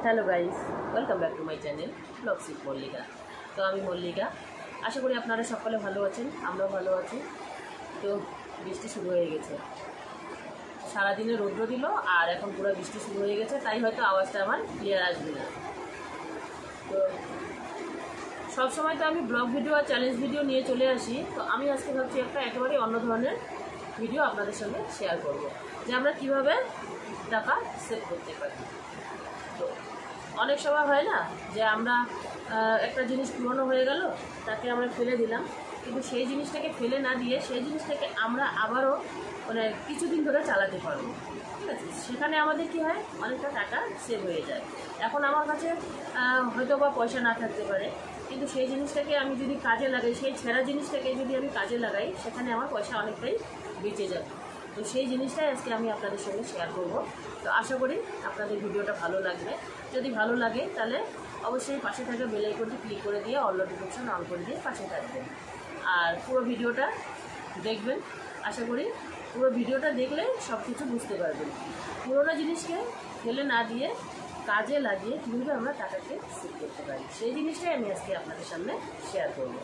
Hello guys, welcome back to my channel vlogs with Mallika. তো আমি মল্লিকা, আশা করি আপনারা সকলে ভালো আছেন, আমরাও ভালো আছি। তো বৃষ্টি শুরু হয়ে গেছে, সারাদিনে রৌদ্র দিল আর এখন পুরো বৃষ্টি শুরু হয়ে গেছে, তাই হয়তো আওয়াজটা আমার ক্লিয়ার আসবে না। তো সবসময় তো আমি ব্লগ ভিডিও আর চ্যালেঞ্জ ভিডিও নিয়ে চলে আসি, তো আমি আজকে ভাবছি একটা একেবারে অন্য ধরনের ভিডিও আপনাদের সঙ্গে শেয়ার করব, যে আমরা কীভাবে টাকা সেভ করতে পারি। তো অনেক সময় হয় না যে আমরা একটা জিনিস পুরনো হয়ে গেল, তাকে আমরা ফেলে দিলাম, কিন্তু সেই জিনিসটাকে ফেলে না দিয়ে সেই জিনিসটাকে আমরা আবারও মানে কিছুদিন ধরে চালাতে পারবো, ঠিক আছে? সেখানে আমাদের কি হয়, অনেকটা টাকা সেভ হয়ে যায়। এখন আমার কাছে হয়তো বা পয়সা না থাকতে পারে, কিন্তু সেই জিনিসটাকে আমি যদি কাজে লাগাই, সেই ছেঁড়া জিনিসটাকে যদি আমি কাজে লাগাই, সেখানে আমার পয়সা অনেকটাই বেঁচে যাবে। তো সেই জিনিসটাই আজকে আমি আপনাদের সঙ্গে শেয়ার করব। তো আশা করি আপনাদের ভিডিওটা ভালো লাগবে। যদি ভালো লাগে তাহলে অবশ্যই পাশে থাকা বেল আইকনটি ক্লিক করে দিয়ে অল নোটিফিকেশন অন করে দিয়ে পাশে থাকবেন, আর পুরো ভিডিওটা দেখবেন। আশা করি পুরো ভিডিওটা দেখলে সব কিছু বুঝতে পারবেন। পুরোনো জিনিসকে ফেলে না দিয়ে কাজে লাগিয়ে কীভাবে আমরা টাকাকে সেভ করতে পারি, সেই জিনিসটাই আমি আজকে আপনাদের সামনে শেয়ার করব।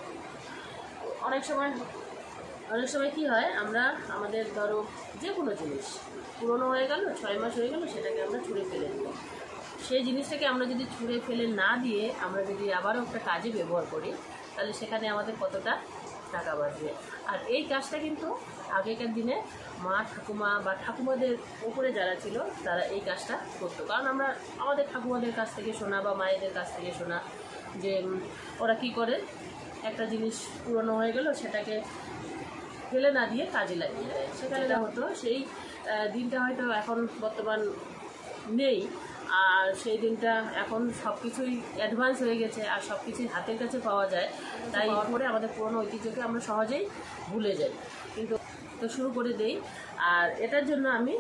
অনেক সময় কী হয়, আমরা আমাদের ধরো যে কোনো জিনিস পুরনো হয়ে গেল, 6 মাস হয়ে গেল, সেটাকে আমরা ছুঁড়ে ফেলে দিলাম। সেই জিনিসটাকে আমরা যদি ছুঁড়ে ফেলে না দিয়ে আমরা যদি আবারও একটা কাজে ব্যবহার করি, তাহলে সেখানে আমাদের কতটা টাকা বাঁচবে। আর এই কাজটা কিন্তু আগেকার দিনে মা ঠাকুমা বা ঠাকুমাদের উপরে যারা ছিল তারা এই কাজটা করতো, কারণ আমরা আমাদের ঠাকুমাদের কাছ থেকে শোনা বা মায়েদের কাছ থেকে শোনা যে ওরা কি করে, একটা জিনিস পুরনো হয়ে গেল সেটাকে ফেলে না দিয়ে কাজে লাগিয়ে দেয়। সেখানে হতো সেই দিনটা হয়তো এখন বর্তমান নেই, আর সেই দিনটা এখন সব কিছুই অ্যাডভান্স হয়ে গেছে আর সব কিছুই হাতের কাছে পাওয়া যায়, তাই পরে আমাদের পুরনো ঐতিহ্যকে আমরা সহজেই ভুলে যাই। কিন্তু তো শুরু করে দেই, আর এটার জন্য আমি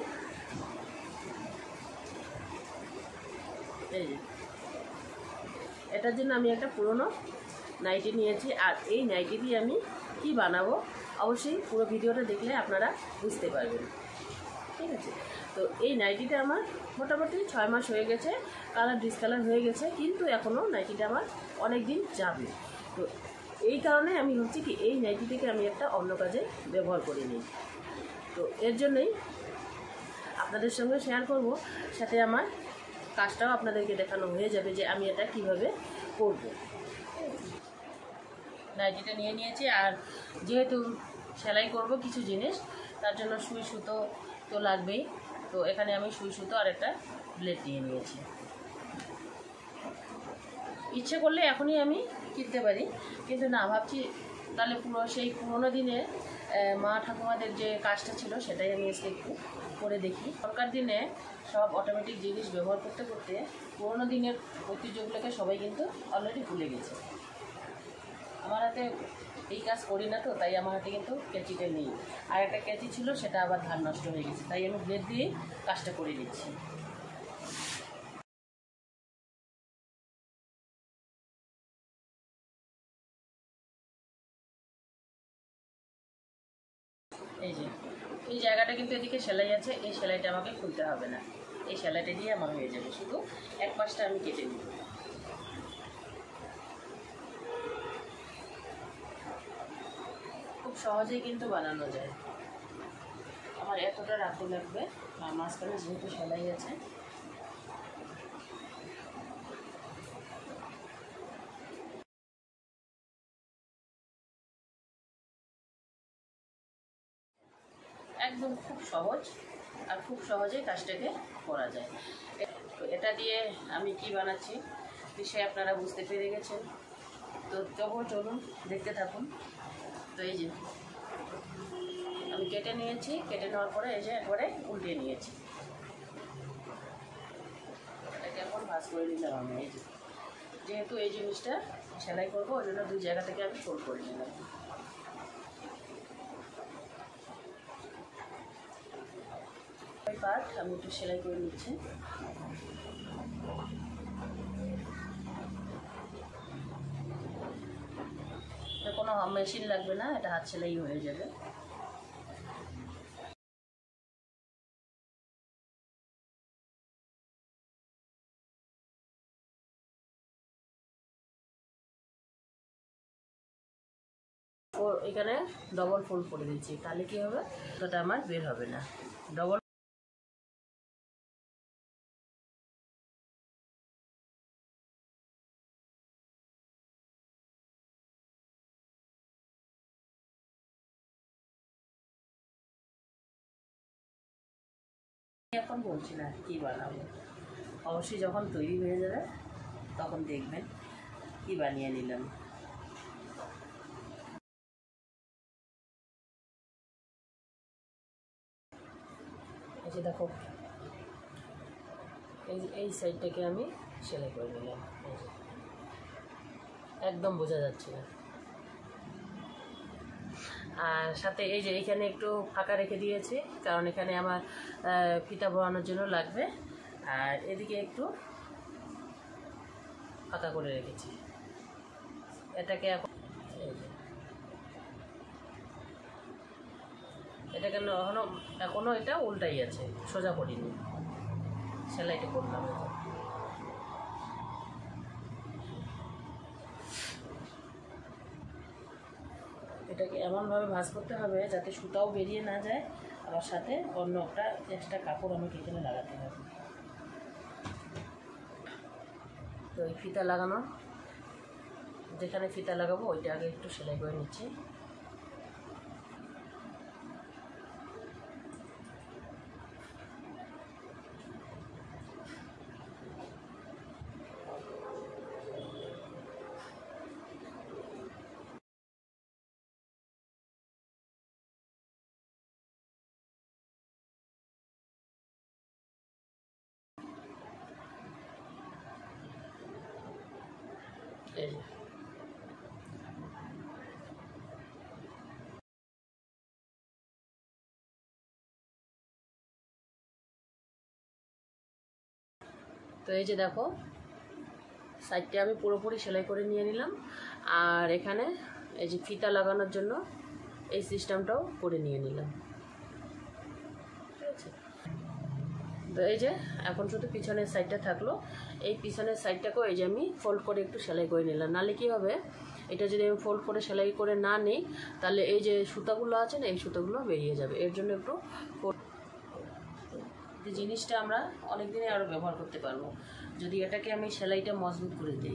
একটা পুরনো নাইটি নিয়েছি, আর এই নাইটি দিয়ে আমি কি বানাবো অবশ্যই পুরো ভিডিওটা দেখলে আপনারা বুঝতে পারবেন, ঠিক আছে? তো এই নাইটিটা আমার মোটামুটি 6 মাস হয়ে গেছে, কালার ডিসকালার হয়ে গেছে, কিন্তু এখনও নাইটিটা আমার অনেক দিন যাবে। তো এই কারণে আমি হচ্ছে কি এই নাইটিটাকে আমি একটা অন্য কাজে ব্যবহার করে নিই। তো এর জন্যই আপনাদের সঙ্গে শেয়ার করব, সাথে আমার কাজটাও আপনাদেরকে দেখানো হয়ে যাবে যে আমি এটা কিভাবে করব। নাইটিটা নিয়ে নিয়েছি, আর যেহেতু সেলাই করব কিছু জিনিস, তার জন্য সুই সুতো তো লাগবেই। তো এখানে আমি সুই সুতো আর একটা ব্লেড নিয়ে নিয়েছি। ইচ্ছে করলে এখনই আমি কিনতে পারি, কিন্তু না, ভাবছি তাহলে সেই পুরোনো দিনের মা ঠাকুমাদের যে কাজটা ছিল সেটাই আমি আজকে একটু করে দেখি। সরকার দিনে সব অটোমেটিক জিনিস ব্যবহার করতে করতে পুরোনো দিনের ঐতিহ্যগুলোকে সবাই কিন্তু অলরেডি ভুলে গেছে। আমার হাতে এই কাজ করি না, তো তাই আমার হাতে কিন্তু কেঁচিটা নেই, আর একটা কেঁচি ছিল সেটা আবার ধান নষ্ট হয়ে গেছে, তাই আমি ব্লেড দিয়েই কাজটা করে দিচ্ছি। এই যে এই জায়গাটা কিন্তু এদিকে সেলাই আছে, এই সেলাইটা আমাকে খুলতে হবে না, এই সেলাইটা দিয়ে আমার হয়ে যাবে, শুধু এক পাশটা আমি কেটে নিব। খুব সহজেই কিন্তু বানানো যায়। আমার এতটা রাখতে লাগবে, আর মাঝখানে যেহেতু সেলাই আছে। একদম খুব সহজ, আর খুব সহজেই কাজটাকে করা যায়। তো এটা দিয়ে আমি কি বানাচ্ছি বিষয়ে আপনারা বুঝতে পেরে গেছেন, তো চলুন দেখতে থাকুন। তো এই যে আমি কেটে নিয়েছি, কেটে নেওয়ার পরে এই যে একবারে উল্টে নিয়েছি, এটাকে এখন ভাঁজ করে নিলাম আমি। এই যে যেহেতু এই জিনিসটা সেলাই করবো, ওই জন্য 2 জায়গা থেকে আমি ফোল্ড করে নিলাম। পার্ট আমি একটু সেলাই করে নিচ্ছি। কোনো মেশিন লাগবে না, এটা হাত সেলাই হয়ে যাবে। এখানে ডবল ফোল্ড করে দিচ্ছি, তাহলে কি হবে, ওটা আমার বের হবে না। ডবল এখন বলছি না কী বানাবো, অবশ্যই যখন তৈরি হয়ে যাবে তখন দেখবেন কি বানিয়ে নিলাম। এই যে দেখো, এই সাইডটাকে আমি সেলাই করে নিলাম, একদম বোঝা যাচ্ছে না। আর সাথে এই যে এইখানে একটু ফাঁকা রেখে দিয়েছি, কারণ এখানে আমার ফিতা বসানোর জন্য লাগবে। আর এদিকে একটু ফাঁকা করে রেখেছি। এটাকে এখন এটাকে এখনও এটা উল্টাই আছে, সোজা করিনি, সেলাইটা করলাম। এটাকে এমনভাবে ভাঁজ করতে হবে যাতে সুতাও বেরিয়ে না যায়, আবার সাথে অন্য একটা এক্সট্রা কাপড় আমাকে এখানে লাগাতে হবে। তো এই ফিতা লাগানো, যেখানে ফিতা লাগাবো ওইটা আগে একটু সেলাই করে নিচ্ছি। এই তো এই যে দেখো, সাইডটা আমি পুরোপুরি সেলাই করে নিয়ে নিলাম। আর এখানে এই যে ফিতা লাগানোর জন্য এই সিস্টেমটাও করে নিয়ে নিলাম, ঠিক আছে। তো এই যে এখন শুধু পিছনের সাইডটা থাকলো, এই পিছনের সাইডটাকেও এই যে আমি ফোল্ড করে একটু সেলাই করে নিলাম। নাহলে কী হবে, এটা যদি আমি ফোল্ড করে সেলাই করে না নিই, তাহলে এই যে সুতাগুলো আছে না, এই সুতাগুলো বেরিয়ে যাবে। এর জন্য একটু যে জিনিসটা আমরা অনেক দিনে আরও ব্যবহার করতে পারবো যদি এটাকে আমি সেলাইটা মজবুত করে দিই।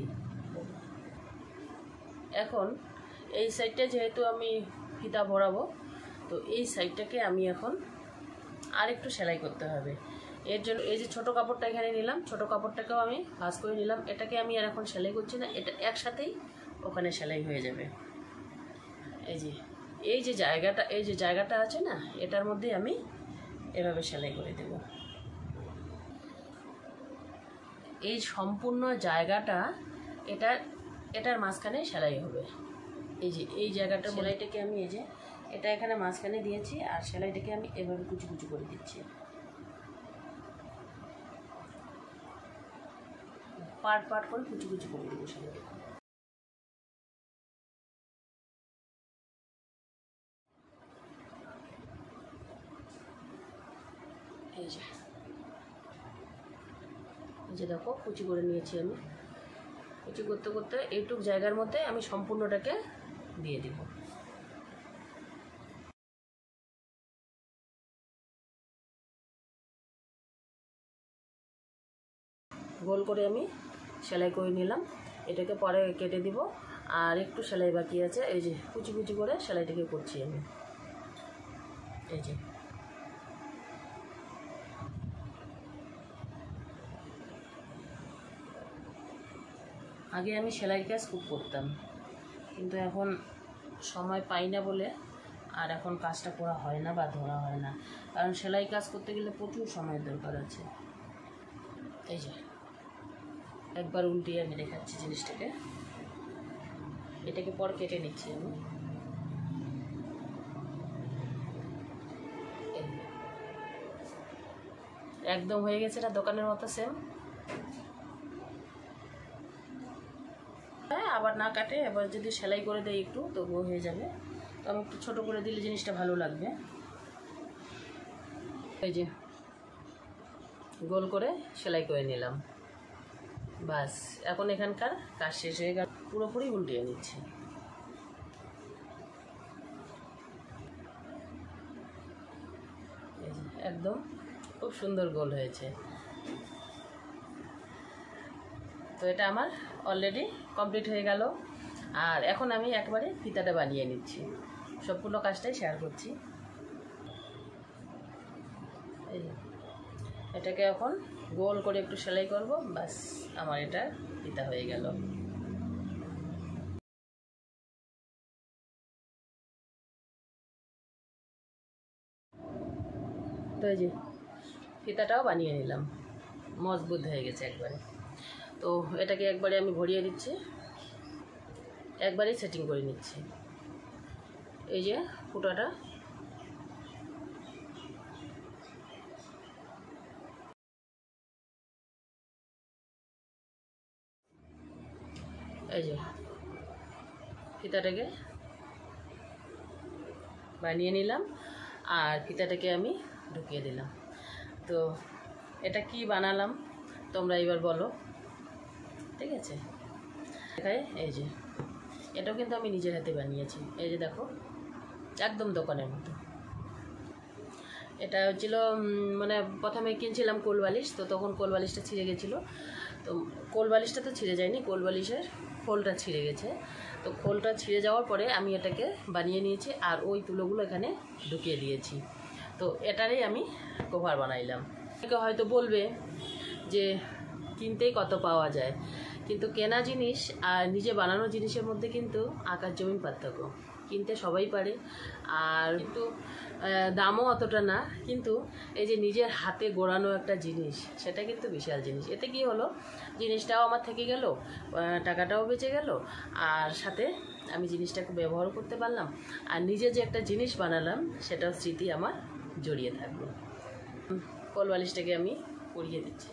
এখন এই সাইডটা যেহেতু আমি ফিতা ভরাবো, তো এই সাইডটাকে আমি এখন আর একটু সেলাই করতে হবে। এর জন্য এই যে ছোটো কাপড়টা এখানে নিলাম, ছোটো কাপড়টাকেও আমি ভাঁজ করে নিলাম। এটাকে আমি আর এখন সেলাই করছি না, এটা একসাথেই ওখানে সেলাই হয়ে যাবে। এই যে জায়গাটা আছে না, এটার মধ্যে আমি এভাবে সেলাই করে দেব। এই সম্পূর্ণ জায়গাটা এটার মাঝখানে সেলাই হবে। এই যে এই জায়গাটার সেলাইটাকে আমি এই যে এটা এখানে মাঝখানে দিয়েছি, আর সেলাইটাকে আমি এভাবে কুচি কুচি করে দিচ্ছি। পার্ট পার্ট করে কুচি কুচি করে দেবো সেলাইটা। এই যে দেখো, কুচি করে নিয়েছি আমি। কুচি করতে করতে এইটুক জায়গার মধ্যে আমি সম্পূর্ণটাকে দিয়ে দিব। গোল করে আমি সেলাই করে নিলাম, এটাকে পরে কেটে দিব। আর একটু সেলাই বাকি আছে, এই যে কুচি কুচি করে সেলাইটাকে করছি আমি। এই যে আগে আমি সেলাই কাজ খুব করতাম, কিন্তু এখন সময় পাই না বলে আর এখন কাজটা করা হয় না বা ধরা হয় না, কারণ সেলাই কাজ করতে গেলে প্রচুর সময়ের দরকার আছে। এই যে একবার উল্টিয়ে আমি দেখাচ্ছি জিনিসটাকে, এটাকে পর কেটে নিচ্ছি আমি। একদম হয়ে গেছে, এটা দোকানের মতো সেম। হ্যাঁ, আবার না কাটে, এবার যদি সেলাই করে দেয় একটু তবুও হয়ে যাবে। তো আমি একটু ছোটো করে দিলে জিনিসটা ভালো লাগবে। এই যে গোল করে সেলাই করে নিলাম, বাস। এখন এখানকার কাজ শেষ হয়ে গেল, পুরোপুরি উল্টিয়ে নিচ্ছি। একদম খুব সুন্দর গোল হয়েছে। তো এটা আমার অলরেডি কমপ্লিট হয়ে গেল। আর এখন আমি একবারে ফিতাটা বানিয়ে নিচ্ছি, সম্পূর্ণ কাজটাই শেয়ার করছি। এই এটাকে এখন গোল করে একটু সেলাই করব, বাস আমার এটা ফিতা হয়ে গেল। তো এই যে ফিতাটাও বানিয়ে নিলাম, মজবুত হয়ে গেছে একবারে। তো এটাকে একবারে আমি ভরিয়ে দিচ্ছি, একবারেই সেটিং করে নিচ্ছি। এই যে ফুটাটা, এই যে ফিতাটাকে বানিয়ে নিলাম আর ফিতাটাকে আমি ঢুকিয়ে দিলাম। তো এটা কি বানালাম তোমরা এবার বলো, ঠিক আছে? দেখাই, এই যে এটাও কিন্তু আমি নিজের হাতে বানিয়েছি। এই যে দেখো, একদম দোকানের মতো। এটা হচ্ছিল মানে প্রথমে কিনছিলাম কোল বালিশ, তো তখন কোল বালিশটা ছিঁড়ে গেছিলো। তো কোল বালিশটা তো ছিঁড়ে যায়নি, কোল বালিশের খোলটা ছিঁড়ে গেছে। তো খোলটা ছিঁড়ে যাওয়ার পরে আমি এটাকে বানিয়ে নিয়েছি আর ওই তুলোগুলো এখানে ঢুকিয়ে দিয়েছি। তো এটারই আমি কভার বানাইলাম। অনেকে হয়তো বলবে যে কিনতেই কত পাওয়া যায়, কিন্তু কেনা জিনিস আর নিজে বানানো জিনিসের মধ্যে কিন্তু আকাশ জমিন পার্থক্য। কিনতে সবাই পারে, আর কিন্তু দামও অতটা না, কিন্তু এই যে নিজের হাতে গড়ানো একটা জিনিস, সেটা কিন্তু বিশাল জিনিস। এতে কি হলো, জিনিসটাও আমার থেকে গেল, টাকাটাও বেঁচে গেল, আর সাথে আমি জিনিসটাকে ব্যবহার করতে পারলাম, আর নিজে যে একটা জিনিস বানালাম সেটাও স্মৃতি আমার জড়িয়ে থাকলো। কোল বালিশটাকে আমি পরিয়ে দিচ্ছি।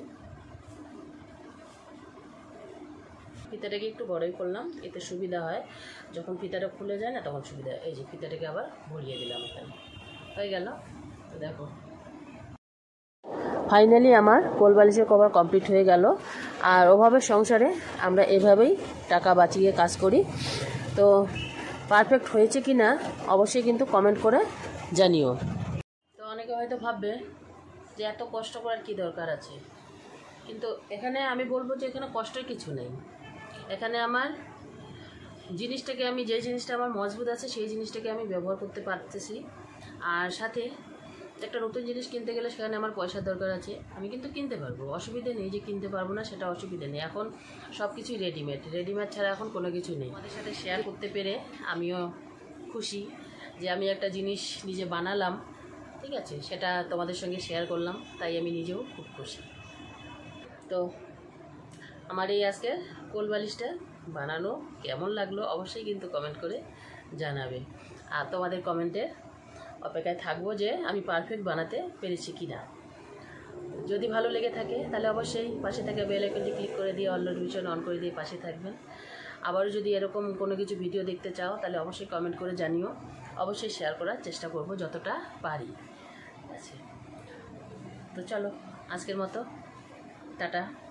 ফিতাটাকে একটু বড়ই করলাম, এতে সুবিধা হয়, যখন ফিতাটা খুলে যায় না তখন সুবিধা হয়। এই যে ফিতাটাকে আবার ভরিয়ে দিলাম, এখানে হয়ে গেল। তো দেখো, ফাইনালি আমার কোল বালিশের কভার কমপ্লিট হয়ে গেল। আর অভাবের সংসারে আমরা এভাবেই টাকা বাঁচিয়ে কাজ করি। তো পারফেক্ট হয়েছে কি না অবশ্যই কিন্তু কমেন্ট করে জানিও। তো অনেকে হয়তো ভাববে যে এত কষ্ট করার কী দরকার আছে, কিন্তু এখানে আমি বলবো যে এখানে কষ্টের কিছু নেই। এখানে আমার জিনিসটাকে, আমি যে জিনিসটা আমার মজবুত আছে সেই জিনিসটাকে আমি ব্যবহার করতে পারতেছি। আর সাথে একটা নতুন জিনিস কিনতে গেলে সেখানে আমার পয়সার দরকার আছে, আমি কিন্তু কিনতে পারবো, অসুবিধা নেই। যে কিনতে পারবো না সেটা অসুবিধা নেই, এখন সব কিছুই রেডিমেড ছাড়া এখন কোনো কিছু নেই। আমাদের সাথে শেয়ার করতে পেরে আমিও খুশি যে আমি একটা জিনিস নিজে বানালাম, ঠিক আছে, সেটা তোমাদের সঙ্গে শেয়ার করলাম, তাই আমি নিজেও খুব খুশি। তো আমার এই আজকের কোল বালিশটা বানানো কেমন লাগলো অবশ্যই কিন্তু কমেন্ট করে জানাবে। আর তোমাদের কমেন্টের অপেক্ষায় থাকবো যে আমি পারফেক্ট বানাতে পেরেছি কি না। যদি ভালো লেগে থাকে তাহলে অবশ্যই পাশে থাকা বেল আইকনটি ক্লিক করে দিয়ে অল নোটিফিকেশন অন করে দিয়ে পাশে থাকবেন। আবারও যদি এরকম কোনো কিছু ভিডিও দেখতে চাও তাহলে অবশ্যই কমেন্ট করে জানিও, অবশ্যই শেয়ার করার চেষ্টা করব যতটা পারি। ঠিক আছে, তো চলো আজকের মতো টাটা।